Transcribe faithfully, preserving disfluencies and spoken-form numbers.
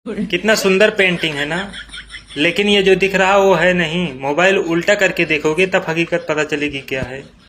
कितना सुंदर पेंटिंग है ना। लेकिन ये जो दिख रहा वो है नहीं। मोबाइल उल्टा करके देखोगे तब हकीकत पता चलेगी क्या है।